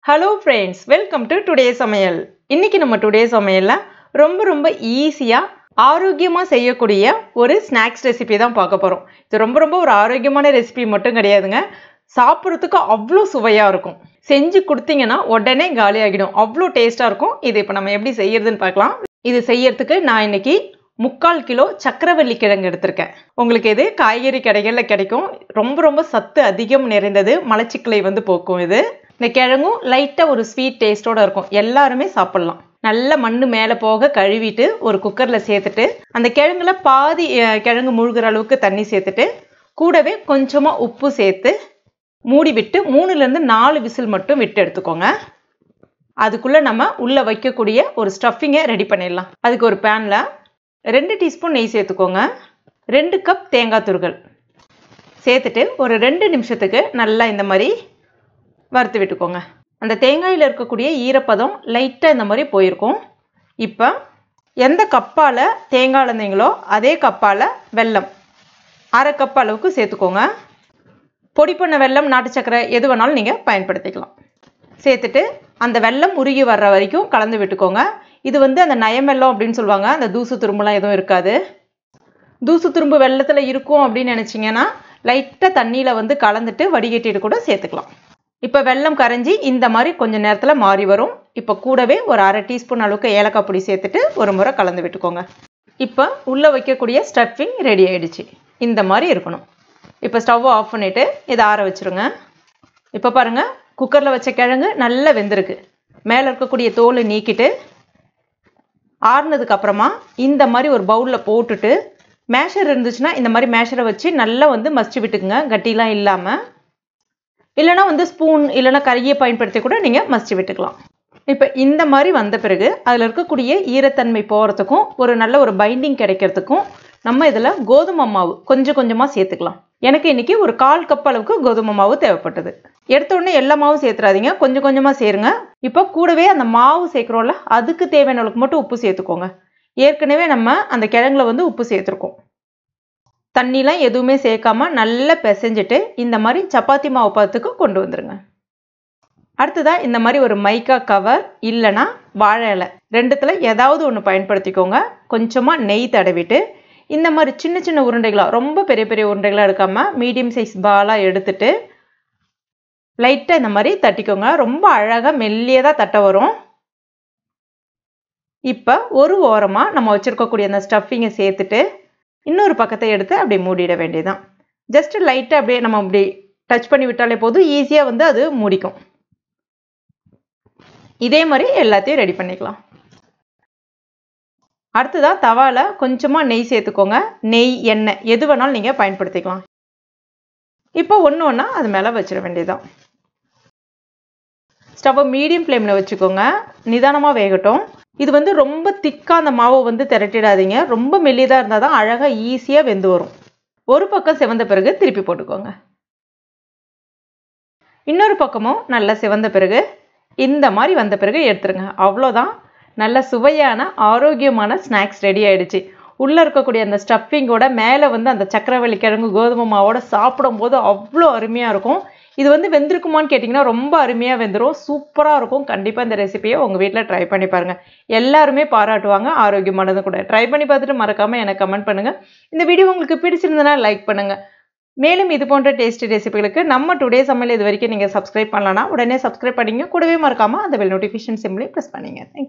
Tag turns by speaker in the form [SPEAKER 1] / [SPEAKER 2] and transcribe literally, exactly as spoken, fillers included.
[SPEAKER 1] Hello friends, welcome to today's சமையல். இன்னைக்கு நம்ம டுடே சமையல்ல ரொம்ப ரொம்ப ஈஸியா ஆரோக்கியமா செய்யக்கூடிய ஒரு ஸ்நாக்ஸ் ரெசிபி தான் பார்க்க போறோம். இது ரொம்ப ரொம்ப ஒரு ஆரோக்கியமான ரெசிபி மட்டும் கிடையாதுங்க. சாப்பிடுறதுக்கு அவ்ளோ சுவையா இருக்கும். செஞ்சு கொடுத்தீங்கன்னா உடனே காலி ஆகிடும். அவ்ளோ டேஸ்டா இருக்கும். இது இப்போ நம்ம எப்படி செய்யறதுன்னு பார்க்கலாம். இது செய்யறதுக்கு நான் இன்னைக்கு முக்கால் கிலோ சக்கரவள்ளி கிழங்கு எடுத்திருக்கேன். உங்களுக்கு இது காய்கறி கடைகள்ல கிடைக்கும். ரொம்ப ரொம்ப சத்து அதிகம் நிறைந்தது. மலச்சிக்கலை வந்து போக்கும் இது. இந்த கிழங்கும் லைட்டா ஒரு ஸ்வீட் டேஸ்டோட இருக்கும். எல்லாருமே சாப்பிடலாம். நல்ல மண்ணு மேலே போக கழுவிட்டு ஒரு குக்கர்ல சேர்த்துட்டு அந்த கிழங்குல பாதி கிழங்கு முழுகிற அளவுக்கு தண்ணி சேர்த்துட்டு கூடவே கொஞ்சமா உப்பு சேர்த்து மூடி விட்டு மூணுல இருந்து நாலு விசில் மட்டும் விட்டு எடுத்துக்கோங்க. அதுக்குள்ள நம்ம உள்ள வைக்கக்கூடிய ஒரு ஸ்டஃபிங்கை ரெடி பண்ணிடலாம். அதுக்கு ஒரு பேன்ல ரெண்டு டீஸ்பூன் நெய் சேர்த்துக்கோங்க. ரெண்டு கப் தேங்காய் துருகல் சேர்த்துட்டு ஒரு ரெண்டு நிமிஷத்துக்கு நல்லா இந்த மாதிரி வறுத்து விட்டுக்கோங்க. அந்த தேங்காயில் இருக்கக்கூடிய ஈரப்பதம் லைட்டாக இந்த மாதிரி போயிருக்கும். இப்போ எந்த கப்பால் தேங்காய் இருந்தீங்களோ அதே கப்பால் வெல்லம் அரை கப் அளவுக்கு சேர்த்துக்கோங்க. பொடி பண்ண வெல்லம் நாட்டு சக்கரை எது வேணாலும் நீங்கள் பயன்படுத்திக்கலாம். சேர்த்துட்டு அந்த வெல்லம் உருகி வர்ற வரைக்கும் கலந்து விட்டுக்கோங்க. இது வந்து அந்த நயமெல்லம் அப்படின்னு சொல்லுவாங்க. அந்த தூசு துரும்புலாம் எதுவும் இருக்காது. தூசு துரும்பு வெள்ளத்தில் இருக்கும் அப்படின்னு நினச்சிங்கன்னா லைட்டாக தண்ணியில் வந்து கலந்துட்டு வடிகட்டிட்டு கூட சேர்த்துக்கலாம். இப்போ வெல்லம் கரைஞ்சி இந்த மாதிரி கொஞ்சம் நேரத்தில் மாறி வரும். இப்போ கூடவே ஒரு அரை டீஸ்பூன் அளவுக்கு ஏலக்காய் பொடி சேர்த்துட்டு ஒரு முறை கலந்து விட்டுக்கோங்க. இப்போ உள்ளே வைக்கக்கூடிய ஸ்டஃபிங் ரெடி ஆகிடுச்சு. இந்த மாதிரி இருக்கணும். இப்போ ஸ்டவ் ஆஃப் பண்ணிவிட்டு இதை ஆற வச்சுருங்க. இப்போ பாருங்கள், குக்கரில் வச்ச கிழங்கு நல்லா வெந்திருக்கு. மேலே இருக்கக்கூடிய தோலை நீக்கிட்டு ஆறுனதுக்கு அப்புறமா இந்த மாதிரி ஒரு பவுலில் போட்டுட்டு மேஷர் இருந்துச்சுன்னா இந்த மாதிரி மேஷரை வச்சு நல்லா வந்து மசிச்சு விட்டுக்குங்க, கட்டிலாம் இல்லாமல். இல்லைனா வந்து ஸ்பூன் இல்லைனா கறியை பயன்படுத்தி கூட நீங்கள் மசிச்சு விட்டுக்கலாம். இப்போ இந்த மாதிரி வந்த பிறகு அதில் இருக்கக்கூடிய ஈரத்தன்மை போகிறதுக்கும் ஒரு நல்ல ஒரு பைண்டிங் கிடைக்கிறதுக்கும் நம்ம இதில் கோதுமை மாவு கொஞ்சம் கொஞ்சமாக சேர்த்துக்கலாம். எனக்கு இன்றைக்கி ஒரு கால் கப் அளவுக்கு கோதுமை மாவு தேவைப்பட்டது. எடுத்த உடனே எல்லா மாவும் சேர்த்துறாதீங்க, கொஞ்சம் கொஞ்சமாக சேருங்க. இப்போ கூடவே அந்த மாவு சேர்க்குறோம்ல அதுக்கு தேவையான அளவுக்கு மட்டும் உப்பு சேர்த்துக்கோங்க. ஏற்கனவே நம்ம அந்த கிழங்குல வந்து உப்பு சேர்த்துருக்கோம். தண்ணிலாம் எதுவுமே சேர்க்காம நல்லா பிசைஞ்சிட்டு இந்த மாதிரி சப்பாத்தி மாவு பதத்துக்கு கொண்டு வந்துருங்க. அடுத்ததாக இந்த மாதிரி ஒரு மைக்கா கவர் இல்லைனா வாழை இலை ரெண்டுத்தில் ஏதாவது ஒன்று பயன்படுத்திக்கோங்க. கொஞ்சமாக நெய் தடவிட்டு இந்த மாதிரி சின்ன சின்ன உருண்டைகளாக, ரொம்ப பெரிய பெரிய உருண்டைகளாக எடுக்காமல் மீடியம் சைஸ் பாலாக எடுத்துட்டு லைட்டாக இந்த மாதிரி தட்டிக்கோங்க. ரொம்ப அழகாக மெல்லியதாக தட்ட வரும். இப்போ ஒரு ஓரமாக நம்ம வச்சுருக்கக்கூடிய அந்த ஸ்டஃபிங்கை சேர்த்துட்டு இன்னொரு பக்கத்தை எடுத்து அப்படியே மூடிட வேண்டியதுதான். ஜஸ்ட் லைட்டாக அப்படியே நம்ம அப்படி டச் பண்ணி விட்டாலே போதும், ஈஸியாக வந்து அது மூடிக்கும். இதே மாதிரி எல்லாத்தையும் ரெடி பண்ணிக்கலாம். அடுத்ததாக தவாவில் கொஞ்சமாக நெய் சேர்த்துக்கோங்க. நெய் எண்ணெய் எது வேணாலும் நீங்கள் பயன்படுத்திக்கலாம். இப்போ ஒன்று ஒன்றா அது மேலே வச்சிட வேண்டியதுதான். ஸ்டவ்வை மீடியம் ஃப்ளேமில் வச்சுக்கோங்க. நிதானமாக வேகட்டும். இது வந்து ரொம்ப திக்காக அந்த மாவை வந்து திரட்டிடாதீங்க. ரொம்ப மெல்லிதாக இருந்தால் தான் அழகாக ஈஸியாக வெந்து வரும். ஒரு பக்கம் சிவந்த பிறகு திருப்பி போட்டுக்கோங்க. இன்னொரு பக்கமும் நல்லா சிவந்த பிறகு இந்த மாதிரி வந்த பிறகு எடுத்துருங்க. அவ்வளோதான், நல்ல சுவையான ஆரோக்கியமான ஸ்நாக்ஸ் ரெடி ஆகிடுச்சு. உள்ளே இருக்கக்கூடிய அந்த ஸ்டஃபிங்கோட மேலே வந்து அந்த சக்கரவள்ளி கிழங்கு கோதுமை மாவோட சாப்பிடும்போது அவ்வளோ அருமையாக இருக்கும். இது வந்து வெந்திருக்குமான்னு கேட்டிங்கன்னா ரொம்ப அருமையாக வெந்துடும். சூப்பராக இருக்கும். கண்டிப்பாக இந்த ரெசிபியை உங்கள் வீட்டில் ட்ரை பண்ணி பாருங்கள். எல்லாருமே பாராட்டுவாங்க. ஆரோக்கியமானது கூட. ட்ரை பண்ணி பார்த்துட்டு மறக்காமல் எனக்கு கமெண்ட் பண்ணுங்கள். இந்த வீடியோ உங்களுக்கு பிடிச்சிருந்ததுன்னா லைக் பண்ணுங்கள். மேலும் இது போன்ற டேஸ்டி ரெசிபிகளுக்கு நம்ம டுடே சமையல் இது வரைக்கும் நீங்கள் சப்ஸ்கிரைப் பண்ணலன்னா உடனே சப்ஸ்கிரைப் பண்ணிங்க. கூடவே மறக்காமல் அந்த பெல் நோட்டிஃபிகேஷன் சிம்பிளை ப்ரெஸ் பண்ணிங்க. தேங்க்யூ.